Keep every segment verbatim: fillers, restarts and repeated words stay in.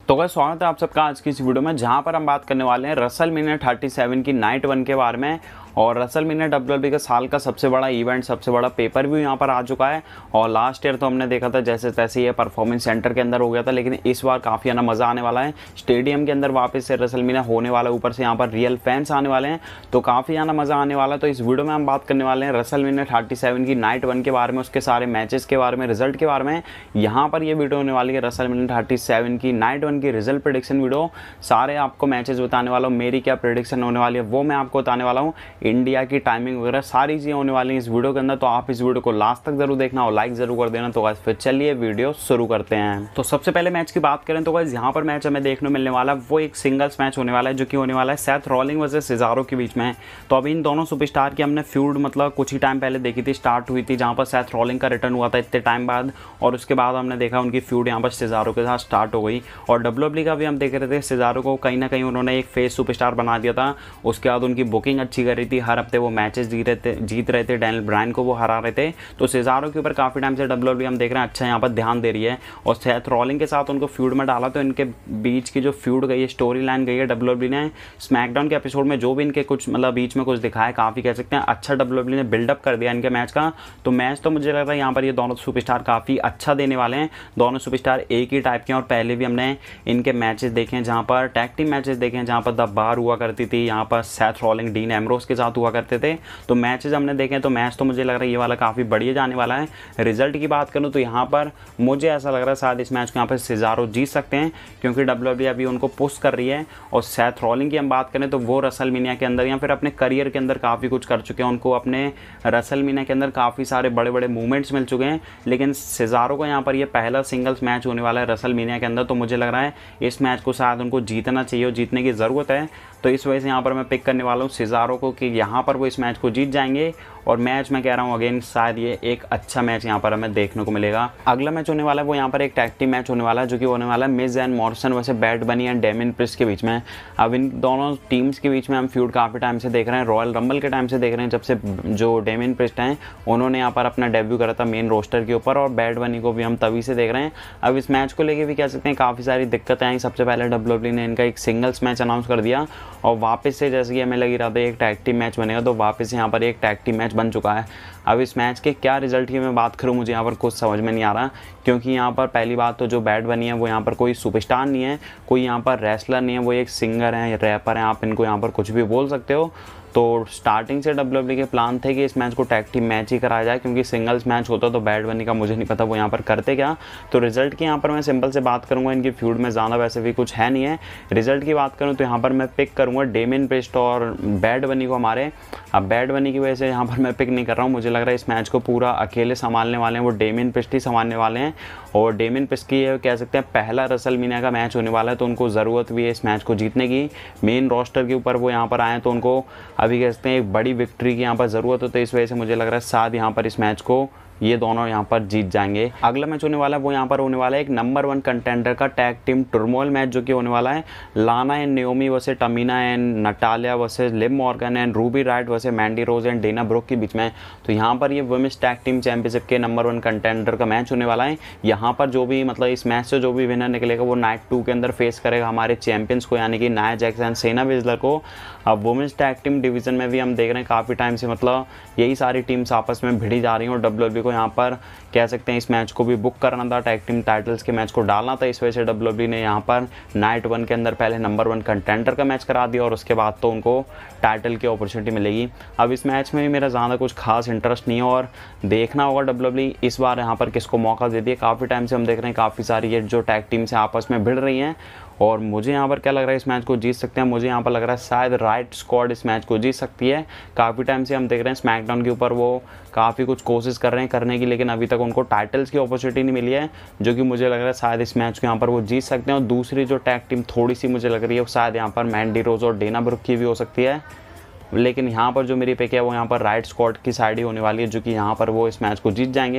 तो गाइस स्वागत है आप सबका आज की इस वीडियो में, जहां पर हम बात करने वाले हैं रेसलमेनिया सैंतीस की नाइट वन के बारे में। और रेसलमेनिया डब्ल्यूडब्ल्यूई के साल का सबसे बड़ा इवेंट, सबसे बड़ा पेपर भी यहां पर आ चुका है। और लास्ट ईयर तो हमने देखा था जैसे तैसे ये परफॉर्मेंस सेंटर के अंदर हो गया था, लेकिन इस बार काफ़ी आना मज़ा आने वाला है। स्टेडियम के अंदर वापस से रेसलमेनिया होने वाला है, ऊपर से यहाँ पर रियल फैंस आने वाले हैं, तो काफ़ी आना मज़ा आने वाला है। तो इस वीडियो में हम बात करने वाले हैं रेसलमेनिया सैंतीस की नाइट वन के बारे में, उसके सारे मैचेस के बारे में, रिजल्ट के बारे में। यहाँ पर ये वीडियो होने वाली है रेसलमेनिया सैंतीस की नाइट वन की रिजल्ट प्रेडिक्शन वीडियो। सारे आपको मैचेस बताने वाला हूँ, मेरी क्या प्रेडिक्शन होने वाली है वो मैं आपको बताने वाला हूँ। इंडिया की टाइमिंग वगैरह सारी चीज़ें होने वाली हैं इस वीडियो के अंदर, तो आप इस वीडियो को लास्ट तक जरूर देखना और लाइक जरूर कर देना। तो गाइस फिर चलिए वीडियो शुरू करते हैं। तो सबसे पहले मैच की बात करें तो गाइस यहाँ पर मैच हमें देखने मिलने वाला है वो एक सिंगल्स मैच होने वाला है, जो कि होने वाला है सेथ रॉलिंग वर्सेस सेजारो के बीच में। तो अभी इन दोनों सुपरस्टार की हमने फ्यूड मतलब कुछ ही टाइम पहले देखी थी, स्टार्ट हुई थी, जहाँ पर सेथ रॉलिंग का रिटर्न हुआ था इतने टाइम बाद, और उसके बाद हमने देखा उनकी फ्यूड यहाँ पर सेजारो के साथ स्टार्ट हो गई। और डब्ल्यूडब्ल्यूई का भी हम देख रहे थे, सेजारो को कहीं ना कहीं उन्होंने एक फेस सुपरस्टार बना दिया था। उसके बाद उनकी बुकिंग अच्छी कर रही थी, हर हफ्ते वो मैचेस जीत रहे थे जीत रहे थे डैनियल ब्रायन को वो हरा रहे थे। तो सेजारो के ऊपर काफ़ी टाइम से डब्ल्यूडब्ल्यूई हम देख रहे हैं अच्छा यहाँ पर ध्यान दे रही है। और सेथ रॉलिंग के साथ उनको फ्यूड में डाला, तो इनके बीच की जो फ्यूड गई है, स्टोरी लाइन गई है, डब्ल्यूडब्ल्यूई ने स्मैकडाउन के एपिसोड में जो भी इनके कुछ मतलब बीच में कुछ दिखाया, काफ़ी कह सकते हैं अच्छा डब्ल्यूडब्ल्यूई ने बिल्डअप कर दिया इनके मैच का। तो मैच तो मुझे लग रहा है यहाँ पर ये दोनों सुपरस्टार काफ़ी अच्छा देने वाले हैं। दोनों सुपरस्टार एक ही टाइप के हैं, और पहले भी हमने इनके मैचेस देखे हैं, जहाँ पर टैग टीम मैचेस देखे हैं, जहाँ पर द बार हुआ करती थी, यहाँ पर सेथ रॉलिंग डीन एम्ब्रोस के साथ हुआ करते थे। तो मैचेस हमने देखे हैं, तो मैच तो मुझे लग रहा है ये वाला काफ़ी बढ़िया जाने वाला है। रिजल्ट की बात करूँ तो यहाँ पर मुझे ऐसा लग रहा है शायद इस मैच को यहाँ पर सेजारो जीत सकते हैं, क्योंकि डब्ल्यूडब्ल्यूई अभी उनको पुश कर रही है। और सेथ रॉलिंग की हम बात करें तो वो रेसलमेनिया के अंदर या फिर अपने करियर के अंदर काफ़ी कुछ कर चुके हैं, उनको अपने रेसलमेनिया के अंदर काफ़ी सारे बड़े बड़े मूवमेंट्स मिल चुके हैं। लेकिन सेजारो को यहाँ पर ये पहला सिंगल्स मैच होने वाला है रेसलमेनिया के अंदर, तो मुझे लग रहा है इस मैच को शायद उनको जीतना चाहिए और जीतने की ज़रूरत है। तो इस वजह से यहाँ पर मैं पिक करने वाला हूँ सेजारो को कि यहाँ पर वो इस मैच को जीत जाएंगे। और मैच मैं कह रहा हूँ अगेन शायद ये एक अच्छा मैच यहाँ पर हमें देखने को मिलेगा। अगला मैच होने वाला है वो यहाँ पर एक टैग टीम मैच होने वाला है, जो कि होने वाला है Miz and Morrison versus Bad Bunny and Damian Priest के बीच में। अब इन दोनों टीम्स के बीच में हम फ्यूड काफ़ी टाइम से देख रहे हैं, रॉयल रंबल के टाइम से देख रहे हैं, जब से जो डेमिन प्रिस्ट हैं उन्होंने यहाँ पर अपना डेब्यू करा था मेन रोस्टर के ऊपर, और बैड बनी को भी हम तभी से देख रहे हैं। अब इस मैच को लेके भी कह सकते हैं काफ़ी सारी दिक्कतें आई। सबसे पहले डब्ल्यूडब्ल्यूई ने इनका एक सिंगल्स मैच अनाउंस कर दिया, और वापस से जैसे कि हमें लगी रहा था एक टैग टीम मैच बनेगा, तो वापस यहाँ पर एक टैग टीम मैच बन चुका है। अब इस मैच के क्या रिजल्ट की मैं बात करूँ, मुझे यहाँ पर कुछ समझ में नहीं आ रहा, क्योंकि यहाँ पर पहली बात तो जो बैड बनी है वो यहाँ पर कोई सुपरस्टार नहीं है, कोई यहाँ पर रेसलर नहीं है, वो एक सिंगर है, रैपर है, आप इनको यहाँ पर कुछ भी बोल सकते हो। तो स्टार्टिंग से डब्ल्यूडब्ल्यूई के प्लान थे कि इस मैच को टैग टीम मैच ही कराया जाए, क्योंकि सिंगल्स मैच होता तो बैड बनी का मुझे नहीं पता वो यहाँ पर करते क्या। तो रिजल्ट की यहाँ पर मैं सिंपल से बात करूँगा, इनकी फ्यूड में ज़्यादा वैसे भी कुछ है नहीं है। रिजल्ट की बात करूँ तो यहाँ पर मैं पिक करूँगा डेमिन प्रिस्ट और बैड बनी को हमारे। अब बैड बनी की वजह से यहाँ पर मैं पिक नहीं कर रहा हूँ, मुझे लग रहा है इस मैच को पूरा अकेले संभालने वाले हैं वो डेमिन प्रिस्ट ही संभालने वाले हैं। और डेमिन प्रिस्ट की कह सकते हैं पहला रेसलमेनिया का मैच होने वाला है, तो उनको ज़रूरत भी है इस मैच को जीतने की। मेन रोस्टर के ऊपर वो यहाँ पर आए, तो उनको अभी कह सकते हैं एक बड़ी विक्ट्री की यहाँ पर ज़रूरत होती है। इस वजह से मुझे लग रहा है शायद यहाँ पर इस मैच को ये दोनों यहाँ पर जीत जाएंगे। अगला मैच होने वाला है वो यहाँ पर होने वाला है एक नंबर वन कंटेंडर का टैग टीम टर्मोइल मैच, जो कि होने वाला है Lana and Naomi versus Tamina and Natalya versus Liv Morgan and Ruby Riott versus Mandy Rose and Dana Brooke के बीच में। तो यहाँ पर ये वुमेन्स टैग टीम चैंपियनशिप के नंबर वन कंटेंडर का मैच होने वाला है। यहाँ पर जो भी मतलब इस मैच से जो भी विनर निकलेगा वो नाइट टू के अंदर फेस करेगा हमारे चैंपियंस को, यानी कि नाया जैक्स एंड सेना विजलर को। अब वुमेन्स टैग टीम डिवीजन में भी हम देख रहे हैं काफ़ी टाइम से मतलब यही सारी टीम्स आपस में भिड़ी जा रही हैं, और डब्ल्यूडब्ल्यूई को यहाँ पर कह सकते हैं इस मैच को भी बुक करना था, टैग टीम टाइटल्स के मैच को डालना था। इस वजह से डब्ल्यूडब्ल्यूई ने यहाँ पर नाइट वन के अंदर पहले नंबर वन कंटेंडर का मैच करा दिया, और उसके बाद तो उनको टाइटल की अपॉर्चुनिटी मिलेगी। अब इस मैच में भी मेरा ज़्यादा कुछ खास इंटरेस्ट नहीं है, और देखना होगा डब्ल्यूडब्ल्यूई इस बार यहाँ पर किसको मौका दे दिया। काफ़ी टाइम से हम देख रहे हैं काफ़ी सारी ये जो टैग टीम से आपस में भिड़ रही हैं, और मुझे यहाँ पर क्या लग रहा है इस मैच को जीत सकते हैं। मुझे यहाँ पर लग रहा है शायद राइट स्क्वाड इस मैच को जीत सकती है। काफ़ी टाइम से हम देख रहे हैं स्मैकडाउन के ऊपर वो काफ़ी कुछ कोशिश कर रहे हैं करने की, लेकिन अभी तक उनको टाइटल्स की अपॉर्चुनिटी नहीं मिली है, जो कि मुझे लग रहा है शायद इस मैच को यहाँ पर वो जीत सकते हैं। और दूसरी जो टैग टीम थोड़ी सी मुझे लग रही है शायद यहाँ पर मैंडी रोज और डेना ब्रुक की भी हो सकती है, लेकिन यहाँ पर जो मेरी पिक है वो यहाँ पर राइट स्क्वाड की साइड ही होने वाली है, जो कि यहाँ पर वो इस मैच को जीत जाएंगे।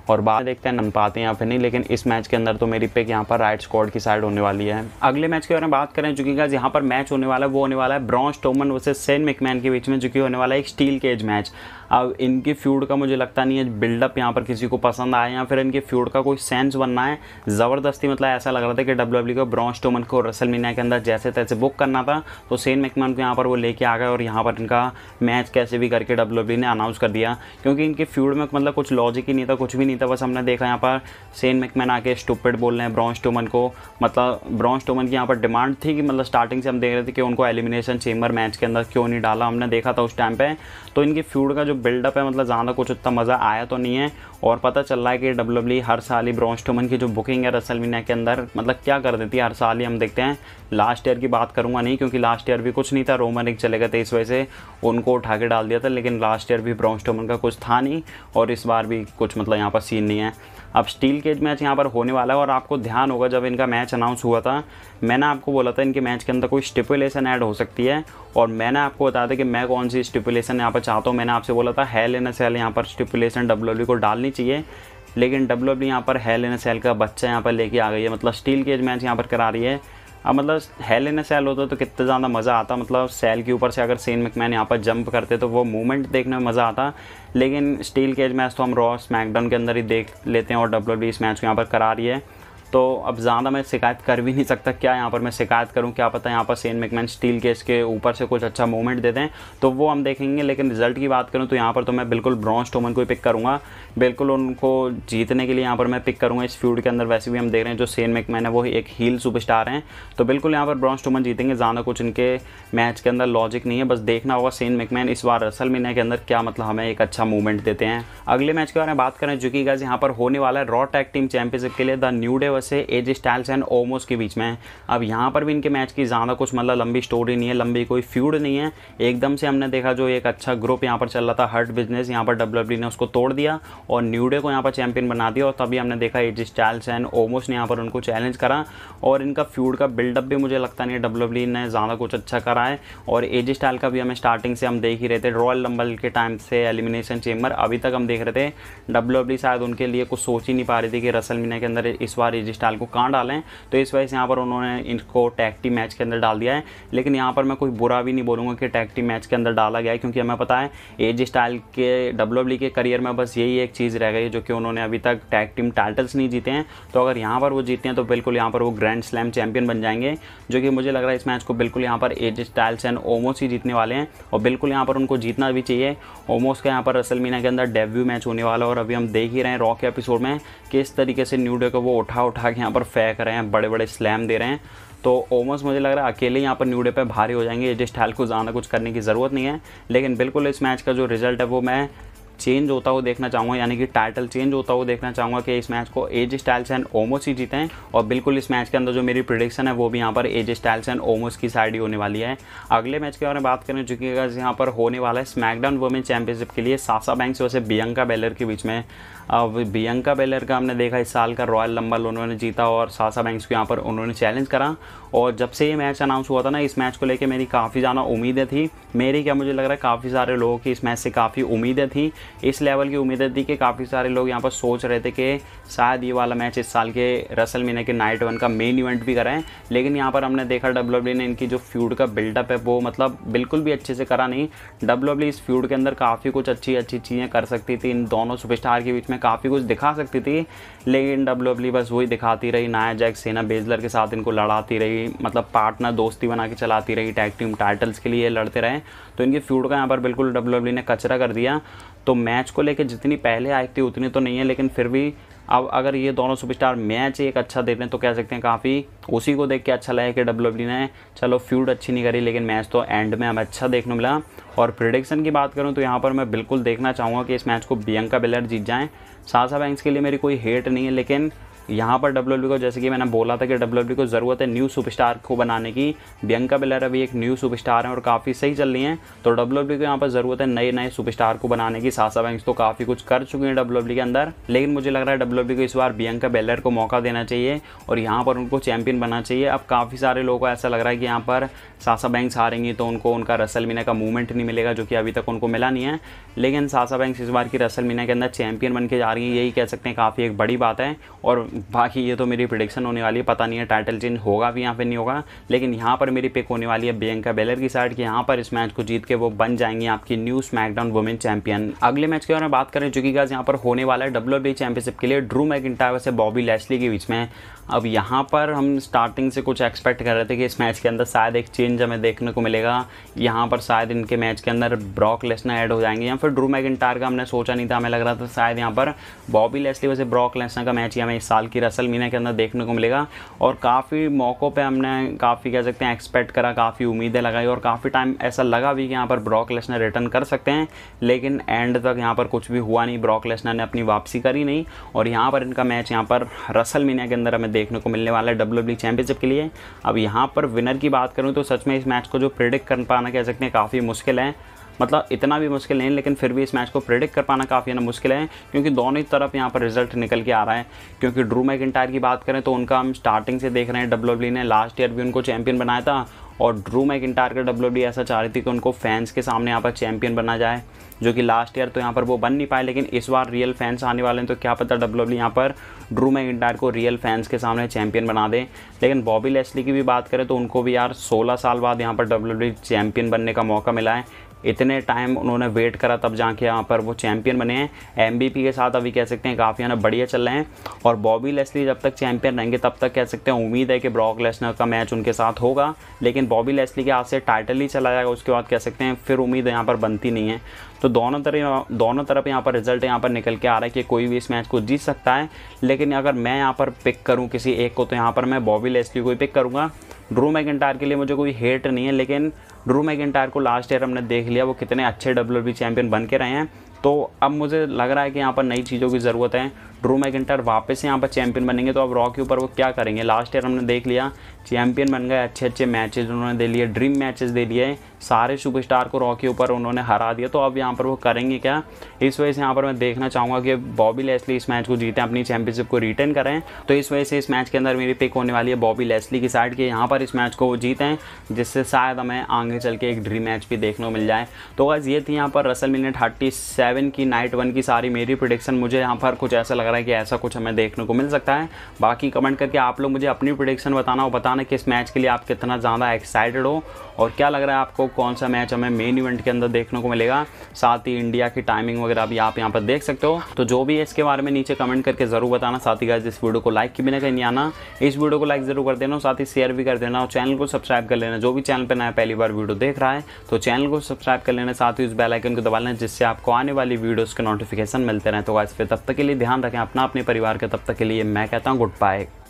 और बाद देखते हैं नन पाते हैं या फिर नहीं, लेकिन इस मैच के अंदर तो मेरी पिक यहाँ पर राइट स्क्वाड की साइड होने वाली है। अगले मैच के बारे में बात करें जो कि गाइस यहाँ पर मैच होने वाला है वो होने वाला है Braun Strowman versus Shane McMahon के बीच में, जो कि होने वाला है एक स्टील केज मैच। अब इनकी फ्यूड का मुझे लगता नहीं है बिल्डअप यहाँ पर किसी को पसंद आया या फिर इनकी फ्यूड का कोई सेंस बनना है। ज़बरदस्ती मतलब ऐसा लग रहा था कि डब्ल्यूडब्ल्यूई को ब्रॉन स्ट्रोमन को रेसलमेनिया के अंदर जैसे तैसे बुक करना था, तो शेन मैकमैन को यहाँ पर वो लेके आ गए और यहाँ पर इनका मैच कैसे भी करके डब्ल्यूडब्ल्यूई ने अनाउंस कर दिया, क्योंकि इनकी फ्यूड में मतलब कुछ लॉजिक ही नहीं था, कुछ भी नहीं था। बस हमने देखा यहाँ पर शेन मैकमैन आके स्टूपिड बोल रहे हैं ब्रॉन स्ट्रोमन को, मतलब ब्रॉन स्ट्रोमन की यहाँ पर डिमांड थी कि मतलब स्टार्टिंग से हम देख रहे थे कि उनको एलिमिनेशन चेम्बर मैच के अंदर क्यों नहीं डाला, हमने देखा था उस टाइम पे। तो इनकी फ्यूड का जो बिल्डअप है मतलब ज़्यादा कुछ उतना मज़ा आया तो नहीं है, और पता चल रहा है कि डब्ल्यूडब्ल्यूई हर साल ही ब्रॉन स्ट्रोमन की जो बुकिंग है रेसलमेनिया के अंदर मतलब क्या कर देती है हर साल ही। हम देखते हैं लास्ट ईयर की बात करूंगा नहीं, क्योंकि लास्ट ईयर भी कुछ नहीं था, रोमन रिक चले गए थे, इस वजह से उनको उठा के डाल दिया था, लेकिन लास्ट ईयर भी ब्रॉन स्ट्रोमन का कुछ था नहीं और इस बार भी कुछ मतलब यहाँ पर सीन नहीं है। अब स्टील केज मैच यहाँ पर होने वाला है, और आपको ध्यान होगा जब इनका मैच अनाउंस हुआ था मैंने आपको बोला था इनके मैच के अंदर कोई स्टिपुलेशन ऐड हो सकती है, और मैंने आपको बताया था कि मैं कौन सी स्टिपुलेशन यहाँ पर चाहता हूँ। मैंने आपसे बोला था हेल इन अ सेल यहाँ पर स्टिपुलेशन डब्ल्यूडब्ल्यूई को डालनी चाहिए, लेकिन डब्ल्यूडब्ल्यूई यहाँ पर हेल इन अ सेल का बच्चा यहाँ पर लेके आ गई है, मतलब स्टील केज मैच यहाँ पर करा रही है। अब मतलब हेल इन अ सेल होता तो कितना ज़्यादा मज़ा आता, मतलब सेल के ऊपर से अगर शेन मैकमैन यहाँ पर जंप करते तो वो मूवमेंट देखने में मज़ा आता, लेकिन स्टील केज मैच तो हम रॉ स्मैकडाउन के अंदर ही देख लेते हैं और डब्ल्यूडब्ल्यूई इस मैच को यहाँ पर करा रही है। तो अब ज़्यादा मैं शिकायत कर भी नहीं सकता, क्या यहाँ पर मैं शिकायत करूँ, क्या पता यहाँ पर शेन मैकमैन स्टील केज के ऊपर से कुछ अच्छा मूवमेंट दे दें, तो वो हम देखेंगे। लेकिन रिजल्ट की बात करूँ तो यहाँ पर तो मैं बिल्कुल ब्रॉन स्ट्रोमन को ही पिक करूँगा, बिल्कुल उनको जीतने के लिए यहाँ पर मैं पिक करूँगा इस फ्यूड के अंदर। वैसे भी हम देख रहे हैं जो शेन मैकमैन है वो एक हील सुपरस्टार हैं, तो बिल्कुल यहाँ पर ब्रॉन स्ट्रोमन जीतेंगे। ज़्यादा कुछ इनके मैच के अंदर लॉजिक नहीं है, बस देखना होगा शेन मैकमैन इस बार रेसलमेनिया के अंदर क्या मतलब हमें एक अच्छा मूवमेंट देते हैं। अगले मैच के बारे में बात करें जो कि गाइस यहाँ पर होने वाला है रॉ टैग टीम चैंपियनशिप के लिए the New Day versus AJ Styles and Omos के बीच में। अब यहाँ पर भी इनके मैच की ज़्यादा कुछ मतलब लंबी स्टोरी नहीं है, लंबी कोई फ्यूड नहीं है, एकदम से हमने देखा जो एक अच्छा ग्रुप यहाँ पर चल रहा था हर्ट बिजनेस, यहाँ पर डब्ल्यूडब्ल्यूई ने उसको तोड़ दिया और न्यू डे को यहाँ पर चैंपियन बना दिया, और तभी हमने देखा एजे स्टाइल्स एंड ओमोस ने यहाँ पर उनको चैलेंज करा, और इनका फ्यूड का बिल्डअप भी मुझे लगता नहीं है डब्ल्यूडब्ल्यूई ने ज़्यादा कुछ अच्छा करा है। और एजे स्टाइल का भी हमें स्टार्टिंग से हम देख ही रहे थे, रॉयल रंबल के टाइम से एलिमिनेशन चेम्बर अभी तक हम देख रहे थे, डब्ल्यूडब्ल्यूई शायद उनके लिए कुछ सोच ही नहीं पा रही थी कि रेसलमेनिया के अंदर इस बार एजे स्टाइल को कहाँ डालें, तो इस वजह से यहाँ पर उन्होंने इनको टैग टीम मैच के अंदर डाल दिया है। लेकिन यहाँ पर मैं कोई बुरा भी नहीं बोलूँगा कि टैग टीम मैच के अंदर डाला गया है, क्योंकि हमें पता है एजे स्टाइल के डब्ल्यूडब्ल्यूई के करियर में बस यही एक चीज़ रह गई है जो कि उन्होंने अभी तक टैग टीम टाइटल्स नहीं जीते हैं, तो अगर यहाँ पर वो जीते हैं तो बिल्कुल यहाँ पर वो ग्रैंड स्लैम चैंपियन बन जाएंगे, जो कि मुझे लग रहा है इस मैच को बिल्कुल यहाँ पर एजे स्टाइल्स एंड ओमोस ही जीतने वाले हैं, और बिल्कुल यहाँ पर उनको जीतना भी चाहिए। ओमोस का यहाँ पर रेसलमेनिया के अंदर डेब्यू मैच होने वाला है, और अभी हम देख ही रहे हैं रॉ के एपिसोड में किस तरीके से न्यू डे को वो उठा उठा के यहाँ पर फेंक रहे हैं, बड़े बड़े स्लैम दे रहे हैं। तो ओमोस मुझे लग रहा है अकेले यहाँ पर न्यू डे पे भारी हो जाएंगे, एजे स्टाइल को ज़्यादा कुछ करने की ज़रूरत नहीं है। लेकिन बिल्कुल इस मैच का जो रिजल्ट है वो मैं चेंज होता हुआ देखना चाहूँगा, यानी कि टाइटल चेंज होता हुआ देखना चाहूँगा कि इस मैच को एजे स्टाइल्स एंड ओमोस ही जीते हैं, और बिल्कुल इस मैच के अंदर जो मेरी प्रेडिक्शन है वो भी यहाँ पर एजे स्टाइल्स एंड ओमोस की साइड ही होने वाली है। अगले मैच के बारे में बात करें जो कि यहाँ पर होने वाला है स्मैकडाउन वुमेन चैंपियनशिप के लिए साशा बैंक्स वैसे बियंका बेलर के बीच में। अब बियंका बेलर का हमने देखा इस साल का रॉयल रंबल उन्होंने जीता, और साशा बैंक्स को यहाँ पर उन्होंने चैलेंज करा, और जब से ये मैच अनाउंस हुआ था ना इस मैच को लेके मेरी काफ़ी ज़्यादा उम्मीदें थी, मेरी क्या मुझे लग रहा है काफ़ी सारे लोगों की इस मैच से काफ़ी उम्मीदें थी, इस लेवल की उम्मीदें थी कि काफ़ी सारे लोग यहाँ पर सोच रहे थे कि शायद ये वाला मैच इस साल के रेसलमेनिया के नाइट वन का मेन इवेंट भी कराएं। लेकिन यहाँ पर हमने देखा डब्ल्यूडब्ल्यूई ने इनकी जो फ्यूड का बिल्डअप है वो मतलब बिल्कुल भी अच्छे से करा नहीं। डब्ल्यूडब्ल्यूई इस फ्यूड के अंदर काफ़ी कुछ अच्छी अच्छी चीज़ें कर सकती थी, इन दोनों सुपरस्टार के बीच में काफ़ी कुछ दिखा सकती थी, लेकिन डब्ल्यूडब्ल्यूई बस वही दिखाती रही, नाया जैक्स सेना बेजलर के साथ इनको लड़ाती रही, मतलब पार्टनर दोस्ती बना के चलाती रही, टैग टीम टाइटल्स के लिए लड़ते रहे, तो इनकी फ्यूड का यहाँ पर बिल्कुल डब्ल्यूडब्ल्यूई ने कचरा कर दिया। तो मैच को लेकर जितनी पहले आई थी उतनी तो नहीं है, लेकिन फिर भी अब अगर ये दोनों सुपरस्टार मैच एक अच्छा देते हैं तो कह सकते हैं काफ़ी उसी को देख के अच्छा लगा कि डब्ल्यूडब्ल्यूई ने चलो फ्यूड अच्छी नहीं करी, लेकिन मैच तो एंड में हमें अच्छा देखने मिला। और प्रेडिक्शन की बात करूं तो यहाँ पर मैं बिल्कुल देखना चाहूँगा कि इस मैच को बियंका बेलर जीत जाएं। साशा बैंक्स के लिए मेरी कोई हेट नहीं है, लेकिन यहाँ पर डब्ल्यू डब्ल्यू को जैसे कि मैंने बोला था कि डब्ल्यू डब्ल्यू को ज़रूरत है न्यू सुपरस्टार को बनाने की। बियंका बेलर अभी एक न्यू सुपरस्टार है और काफ़ी सही चल रही हैं, तो डब्ल्यू डब्ल्यू को यहाँ पर ज़रूरत है नए नए सुपरस्टार को बनाने की। साशा बैंक्स तो काफ़ी कुछ कर चुकी हैं डब्ल्यू डब्ल्यू के अंदर, लेकिन मुझे लग रहा है डब्ल्यू डब्ल्यू को इस बार बियंका बेलर को मौका देना चाहिए और यहाँ पर उनको चैंपियन बनना चाहिए। अब काफ़ी सारे लोगों को ऐसा लग रहा है कि यहाँ पर साशा बैंक्स हारेंगी तो उनको उनका रेसलमेनिया का मूवमेंट नहीं मिलेगा, जो कि अभी तक उनको मिला नहीं है। लेकिन साशा बैंक्स इस बार की रेसलमेनिया के अंदर चैंपियन बन के जा रही है, यही कह सकते हैं काफ़ी एक बड़ी बात है। और बाकी ये तो मेरी प्रेडिक्शन होने वाली है, पता नहीं है टाइटल चेंज होगा भी यहाँ पे नहीं होगा, लेकिन यहाँ पर मेरी पिक होने वाली है बियंका बेलर की साइड कि यहाँ पर इस मैच को जीत के वो बन जाएंगी आपकी न्यू स्मैकडाउन वुमेन चैंपियन। अगले मैच के बारे में बात करें जो कि गाइस यहाँ पर होने वाला है डब्ल्यू डब्ल्यू चैंपियनशिप के लिए ड्रू मैकिंटायर से बॉबी लैस्ली के बीच में। अब यहाँ पर हम स्टार्टिंग से कुछ एक्सपेक्ट कर रहे थे कि इस मैच के अंदर शायद एक चेंज हमें देखने को मिलेगा, यहाँ पर शायद इनके मैच के अंदर ब्रॉक लेसनर ऐड हो जाएंगे या फिर ड्रू मैकिंटायर का हमने सोचा नहीं था। हमें लग रहा था शायद यहाँ पर Bobby Lashley versus Brock Lesnar का मैच ही हमें इस साल की रेसलमेनिया के अंदर देखने को मिलेगा। और काफ़ी मौक़ों पे हमने काफ़ी कह सकते हैं एक्सपेक्ट करा, काफ़ी उम्मीदें लगाई और काफ़ी टाइम ऐसा लगा भी कि यहाँ पर ब्रॉक लेसनर रिटर्न कर सकते हैं, लेकिन एंड तक यहाँ पर कुछ भी हुआ नहीं। ब्रॉक लेसनर ने अपनी वापसी करी नहीं और यहाँ पर इनका मैच यहाँ पर रेसलमेनिया के अंदर हमें देखने को मिलने वाला है डब्ल्यू डब्ल्यू चैंपियनशिप के लिए। अब यहाँ पर विनर की बात करूँ तो सच में इस मैच को जो प्रेडिक्ट कर पाना कह सकते हैं काफ़ी मुश्किल है, मतलब इतना भी मुश्किल नहीं, लेकिन फिर भी इस मैच को प्रेडिक्ट कर पाना काफ़ी ना मुश्किल है, क्योंकि दोनों ही तरफ यहाँ पर रिजल्ट निकल के आ रहा है। क्योंकि ड्रू मैकिंटायर की बात करें तो उनका हम स्टार्टिंग से देख रहे हैं, डब्ल्यू डब्ल्यू ने लास्ट ईयर भी उनको चैंपियन बनाया था और ड्रू मैकिंटायर का डब्ल्यू डब्ल्यू ऐसा चाह रही थी कि उनको फैंस के सामने यहाँ पर चैंपियन बना जाए, जो कि लास्ट ईयर तो यहाँ पर वो बन नहीं पाए। लेकिन इस बार रियल फैंस आने वाले हैं तो क्या पता डब्ल्यू डब्ल्यू यहाँ पर ड्रू मैकिंटायर को रियल फैंस के सामने चैंपियन बना दे। लेकिन बॉबी लैस्ली की भी बात करें तो उनको भी यार सोलह साल बाद यहाँ पर डब्ल्यू डब्ल्यू चैंपियन बनने का मौका मिला है। इतने टाइम उन्होंने वेट करा तब जाके यहाँ पर वो चैंपियन बने हैं। एमवीपी के साथ अभी कह सकते हैं काफ़ी ना बढ़िया चल रहे हैं और बॉबी लेस्ली जब तक चैंपियन रहेंगे तब तक कह सकते हैं उम्मीद है कि ब्रॉक लेसनर का मैच उनके साथ होगा, लेकिन बॉबी लेस्ली के हाथ से टाइटल ही चला जाएगा उसके बाद कह सकते हैं फिर उम्मीद यहाँ पर बनती नहीं है। तो दोनों तरफ दोनों तरफ यहाँ पर रिजल्ट यहाँ पर निकल के आ रहा है कि कोई भी इस मैच को जीत सकता है। लेकिन अगर मैं यहाँ पर पिक करूँ किसी एक को तो यहाँ पर मैं बॉबी लेस्ली को ही पिक करूँगा। ड्रू मैकिंटायर के लिए मुझे कोई हेट नहीं है, लेकिन ड्रू मैकिंटायर को लास्ट ईयर हमने देख लिया वो कितने अच्छे डब्ल्यू डब्ल्यू चैंपियन बन के रहे हैं, तो अब मुझे लग रहा है कि यहाँ पर नई चीज़ों की ज़रूरत है। ड्रू मैकिंटायर वापस से यहाँ पर चैंपियन बनेंगे तो अब रॉ के ऊपर वो क्या करेंगे। लास्ट ईयर हमने देख लिया चैंपियन बन गए, अच्छे अच्छे मैचेस उन्होंने दे लिए, ड्रीम मैचेस दे लिए, सारे सुपरस्टार को रॉ के ऊपर उन्होंने हरा दिया। तो अब यहाँ पर वो करेंगे क्या, इस वजह से यहाँ पर मैं देखना चाहूँगा कि बॉबी लेस्ली इस मैच को जीतें, अपनी चैंपियनशिप को रिटेन करें। तो इस वजह से इस मैच के अंदर मेरी पिक होने वाली है बॉबी लेस्ली की साइड के, यहाँ पर इस मैच को वो जीतें, जिससे शायद हमें आगे चल के एक ड्रीम मैच भी देखने को मिल जाए। तो गाइस ये थी यहाँ पर रेसलमेनिया थर्टी सेवन की नाइट वन की सारी मेरी प्रेडिक्शन। मुझे यहाँ पर कुछ ऐसा लग रहा है कि ऐसा कुछ हमें देखने को मिल सकता है। बाकी कमेंट करके आप लोग मुझे अपनी प्रेडिक्शन बताना और बताना कि इस मैच के लिए आप कितना ज़्यादा एक्साइटेड हो और क्या लग रहा है आपको कौन सा मैच हमें मेन इवेंट के अंदर देखने को मिलेगा। साथ ही इंडिया की टाइमिंग वगैरह भी आप यहाँ पर देख सकते हो। तो जो भी है इसके बारे में नीचे कमेंट करके ज़रूर बताना। साथ ही गाइस इस वीडियो को लाइक की बिना कहीं नहीं आना, इस वीडियो को लाइक ज़रूर कर देना, साथ ही शेयर भी कर देना और चैनल को सब्सक्राइब कर लेना। जो भी चैनल पर नया पहली बार वीडियो देख रहा है तो चैनल को सब्सक्राइब कर लेना, साथ ही उस बेल आइकन को दबा लेना जिससे आपको आने वाली वीडियोस के नोटिफिकेशन मिलते रहें। तो गाइस फिर तब तक के लिए ध्यान रखें अपना अपने परिवार के, तब तक के लिए मैं कहता हूँ गुड बाय।